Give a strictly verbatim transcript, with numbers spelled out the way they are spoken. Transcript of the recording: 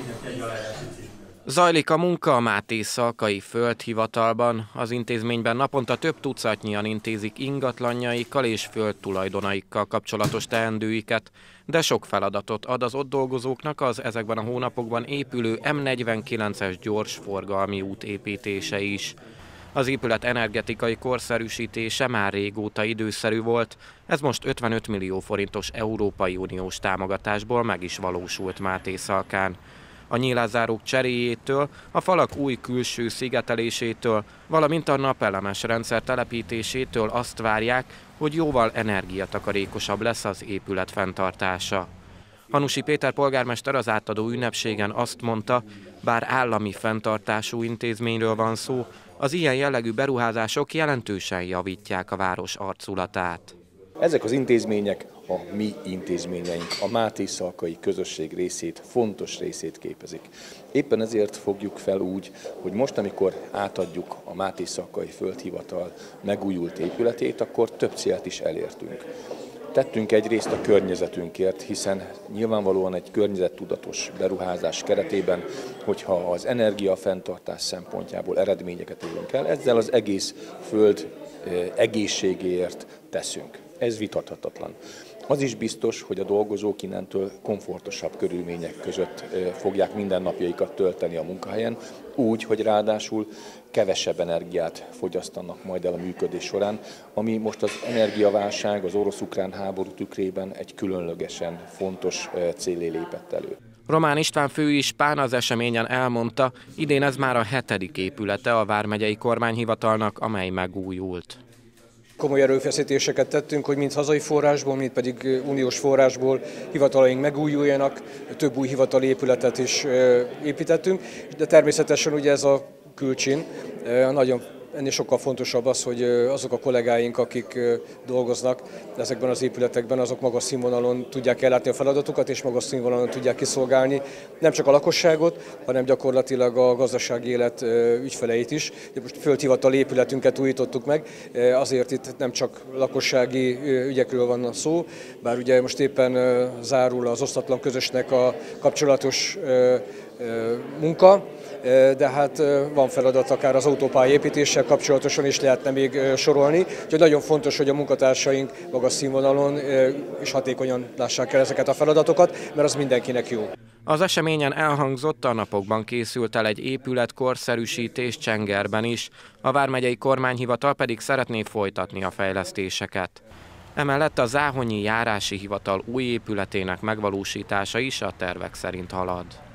Zajlik a munka a Mátészalkai Földhivatalban. Az intézményben naponta több tucatnyian intézik ingatlanjaikkal és földtulajdonaikkal kapcsolatos teendőiket, de sok feladatot ad az ott dolgozóknak az ezekben a hónapokban épülő M negyvenkilences gyorsforgalmi út építése is. Az épület energetikai korszerűsítése már régóta időszerű volt, ez most ötvenöt millió forintos Európai Uniós támogatásból meg is valósult Mátészalkán. A nyilázárók cseréjétől, a falak új külső szigetelésétől, valamint a napelemes rendszer telepítésétől azt várják, hogy jóval energiatakarékosabb lesz az épület fenntartása. Hanusi Péter polgármester az átadó ünnepségen azt mondta, bár állami fenntartású intézményről van szó, az ilyen jellegű beruházások jelentősen javítják a város arculatát. Ezek az intézmények a mi intézményeink, a Mátészalkai közösség részét, fontos részét képezik. Éppen ezért fogjuk fel úgy, hogy most, amikor átadjuk a Mátészalkai Földhivatal megújult épületét, akkor több célt is elértünk. Tettünk egyrészt a környezetünkért, hiszen nyilvánvalóan egy környezettudatos beruházás keretében, hogyha az energiafenntartás szempontjából eredményeket érünk el, ezzel az egész föld egészségéért teszünk. Ez vitathatatlan. Az is biztos, hogy a dolgozók innentől komfortosabb körülmények között fogják mindennapjaikat tölteni a munkahelyen, úgy, hogy ráadásul kevesebb energiát fogyasztanak majd el a működés során, ami most az energiaválság, az orosz-ukrán háború tükrében egy különlegesen fontos céllé lépett elő. Román István főispán az eseményen elmondta, idén ez már a hetedik épülete a vármegyei kormányhivatalnak, amely megújult. Komoly erőfeszítéseket tettünk, hogy mind hazai forrásból, mind pedig uniós forrásból hivatalaink megújuljanak, több új hivatali épületet is építettünk, de természetesen ugye ez a külcsin, nagyon ennél sokkal fontosabb az, hogy azok a kollégáink, akik dolgoznak ezekben az épületekben, azok magas színvonalon tudják ellátni a feladatokat, és magas színvonalon tudják kiszolgálni nem csak a lakosságot, hanem gyakorlatilag a gazdasági élet ügyfeleit is. Most földhivatali épületünket újítottuk meg, azért itt nem csak lakossági ügyekről van szó, bár ugye most éppen zárul az osztatlan közösnek a kapcsolatos munka, de hát van feladat akár az autópálya építéssel kapcsolatosan is lehetne még sorolni. Úgyhogy nagyon fontos, hogy a munkatársaink magas színvonalon és hatékonyan lássák el ezeket a feladatokat, mert az mindenkinek jó. Az eseményen elhangzott, a napokban készült el egy épület korszerűsítés Csengerben is, a vármegyei kormányhivatal pedig szeretné folytatni a fejlesztéseket. Emellett a záhonyi járási hivatal új épületének megvalósítása is a tervek szerint halad.